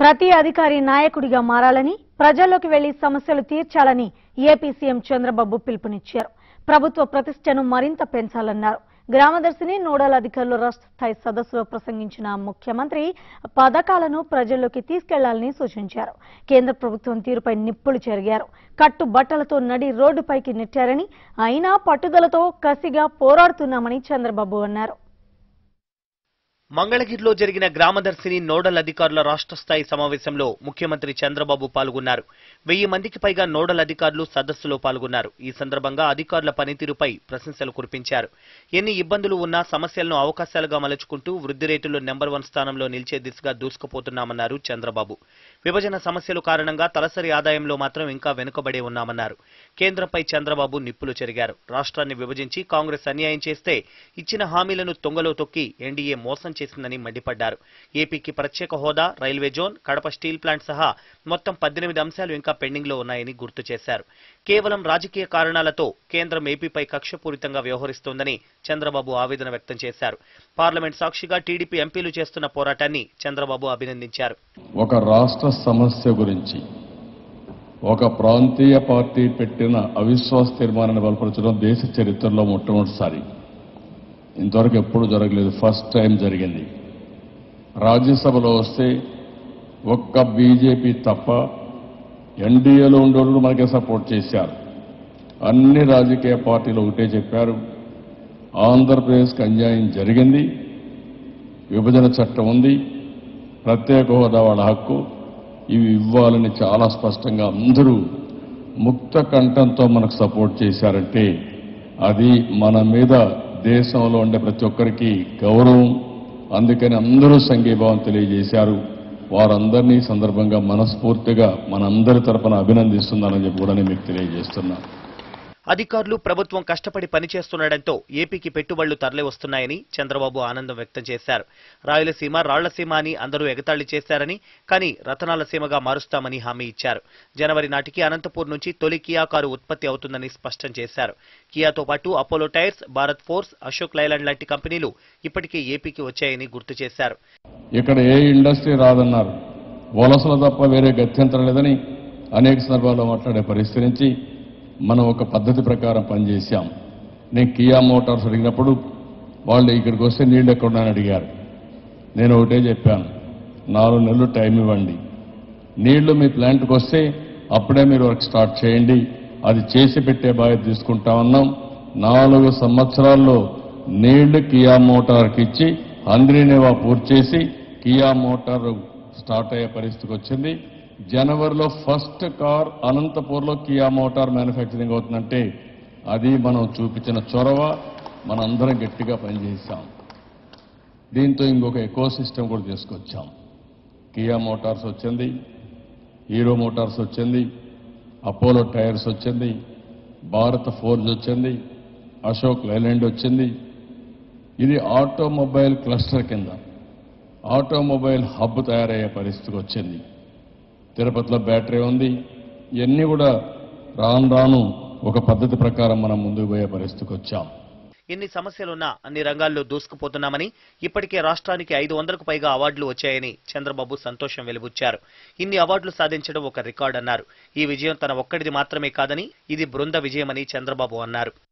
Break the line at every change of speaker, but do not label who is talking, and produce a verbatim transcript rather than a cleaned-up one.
ప్రతి అధికారి నాయకుడిగా మారాలని, ప్రజల్లోకి వెళ్లి సమస్యలు తీర్చాలని ఏపీ సీఎం చంద్రబాబు పిలుపునిచ్చారు. ప్రభుత్వ ప్రతిష్టను మరింత పెంచాలన్నారు. గ్రామదర్శిని నోడల్ అధికారుల రాష్ట్ర స్థాయి సదస్సులో ప్రసంగించిన ముఖ్యమంత్రి పథకాలను ప్రజల్లోకి తీసుకెళ్లాలని సూచించారు. కేంద్ర ప్రభుత్వం తీరుపై నిప్పులు చెరిగారు. కట్టుబట్టలతో నడి రోడ్డుపైకి నెట్టారని, అయినా పట్టుదలతో కసిగా పోరాడుతున్నామని చంద్రబాబు అన్నారు.
మంగళగిరిలో జరిగిన గ్రామదర్శిని నోడల్ అధికారుల రాష్ట్ర స్థాయి సమావేశంలో ముఖ్యమంత్రి చంద్రబాబు పాల్గొన్నారు. వెయ్యి మందికి పైగా నోడల్ అధికారులు సదస్సులో పాల్గొన్నారు. ఈ సందర్భంగా అధికారుల పనితీరుపై ప్రశంసలు కురిపించారు. ఎన్ని ఇబ్బందులు ఉన్నా సమస్యలను అవకాశాలుగా మలుచుకుంటూ వృద్ధి రేటులో నెంబర్ వన్ స్థానంలో నిలిచే దిశగా దూసుకుపోతున్నామన్నారు చంద్రబాబు. విభజన సమస్యల కారణంగా తలసరి ఆదాయంలో మాత్రం ఇంకా వెనుకబడే ఉన్నామన్నారు. కేంద్రంపై చంద్రబాబు నిప్పులు చెరిగారు. రాష్ట్రాన్ని విభజించి కాంగ్రెస్ అన్యాయం చేస్తే ఇచ్చిన హామీలను తొంగలో తొక్కి ఎన్డీఏ మోసం చేసిందని మండిపడ్డారు. ఏపీకి ప్రత్యేక హోదా, railway zone, Kadapa steel plant సహా మొత్తం పద్దెనిమిది అంశాలు ఇంకా పెండింగ్ లో ఉన్నాయని గుర్తు చేశారు. కేవలం రాజకీయ కారణాలతో కేంద్రం ఏపీపై కక్షపూరితంగా వ్యవహరిస్తోందని చంద్రబాబు ఆవేదన వ్యక్తం చేశారు. పార్లమెంట్ సాక్షిగా టీడీపీ ఎంపీలు చేస్తున్న పోరాటాన్ని చంద్రబాబు అభినందించారు.
ఒక రాష్ట్ర సమస్య గురించి ఒక ప్రాంతీయ పార్టీ పెట్టిన అవిశ్వాస తీర్మానాన్ని బలపరచడం దేశ చరిత్రలో మొట్టమొదటిసారి. ఇంతవరకు ఎప్పుడు జరగలేదు, ఫస్ట్ టైం జరిగింది. రాజ్యసభలో వస్తే ఒక్క బీజేపీ తప్ప ఎన్డీఏలో ఉండేవాళ్ళు మనకే సపోర్ట్ చేశారు. అన్ని రాజకీయ పార్టీలు ఒకటే చెప్పారు, ఆంధ్రప్రదేశ్కి అన్యాయం జరిగింది, విభజన చట్టం ఉంది, ప్రత్యేక హోదా వాళ్ళ హక్కు, ఇవి ఇవ్వాలని చాలా స్పష్టంగా అందరూ ముక్త కంఠంతో మనకు సపోర్ట్ చేశారంటే అది మన మీద దేశంలో ఉండే ప్రతి ఒక్కరికి గౌరవం. అందుకని అందరూ సంఘీభావం తెలియజేశారు. వారందరినీ సందర్భంగా మనస్ఫూర్తిగా మనందరి తరపున అభినందిస్తున్నానని చెప్పి కూడా నేను మీకు తెలియజేస్తున్నా.
అధికారులు ప్రభుత్వం కష్టపడి పనిచేస్తుండటంతో ఏపీకి పెట్టుబడులు తరలి వస్తున్నాయని చంద్రబాబు ఆనందం వ్యక్తం చేశారు. రాయలసీమ రాళ్లసీమ అని అందరూ ఎగతాళి చేశారని, కానీ రతనాల సీమగా మారుస్తామని హామీ ఇచ్చారు. జనవరి నాటికి అనంతపూర్ నుంచి తొలి కియా కారు ఉత్పత్తి అవుతుందని స్పష్టం చేశారు. కియాతో పాటు Apollo tyres, Bharat force, Ashok Leyland లాంటి కంపెనీలు ఇప్పటికే ఏపీకి వచ్చాయని గుర్తు చేశారు.
ఇక్కడ ఏ ఇండస్ట్రీ రాదన్నారు, వలసలు తప్ప వేరే గత్యంతరం లేదని అనేక సందర్భాల్లో మాట్లాడే పరిస్థితి నుంచి మనం ఒక పద్ధతి ప్రకారం పనిచేశాం. నేను కియా మోటార్స్ అడిగినప్పుడు వాళ్ళు ఇక్కడికి వస్తే నీళ్ళు ఎక్కడున్నాయని అడిగారు. నేను ఒకటే చెప్పాను, నాలుగు నెలలు టైం ఇవ్వండి, నీళ్లు మీ ప్లాంట్కి వస్తే అప్పుడే మీరు వర్క్ స్టార్ట్ చేయండి, అది చేసి పెట్టే బాధ్యత తీసుకుంటామన్నాం. నాలుగు సంవత్సరాల్లో నీళ్లు కియా మోటార్కి ఇచ్చి హంద్రీనేవా పూర్తి చేసి కియా మోటార్ స్టార్ట్ అయ్యే పరిస్థితికి వచ్చింది. జనవరిలో ఫస్ట్ కార్ అనంతపూర్లో కియా మోటార్ మ్యానుఫ్యాక్చరింగ్ అవుతుందంటే అది మనం చూపించిన చొరవ, మనందరం గట్టిగా పనిచేశాం. దీంతో ఇంకొక ఎకో సిస్టమ్ కూడా తీసుకొచ్చాం. కియా మోటార్స్ వచ్చింది, హీరో మోటార్స్ వచ్చింది, అపోలో టైర్స్ వచ్చింది, భారత్ ఫోర్జ్ వచ్చింది, అశోక్ లైలాండ్ వచ్చింది. ఇది ఆటోమొబైల్ క్లస్టర్ కింద ఆటోమొబైల్ హబ్ తయారయ్యే పరిస్థితికి వచ్చింది. తిరుపతిలో బ్యాటరీ ఉంది. ఇవన్నీ కూడా రాను రాను ఒక పద్ధతి ప్రకారం మనం ముందుకు పోయే పరిస్థితికి వచ్చాం.
ఎన్ని సమస్యలున్నా అన్ని రంగాల్లో దూసుకుపోతున్నామని, ఇప్పటికే రాష్ట్రానికి ఐదు వందలకు పైగా అవార్డులు వచ్చాయని చంద్రబాబు సంతోషం వెలిబుచ్చారు. ఇన్ని అవార్డులు సాధించడం ఒక రికార్డు అన్నారు. ఈ విజయం తన ఒక్కడిది మాత్రమే కాదని ఇది బృంద విజయమని చంద్రబాబు అన్నారు.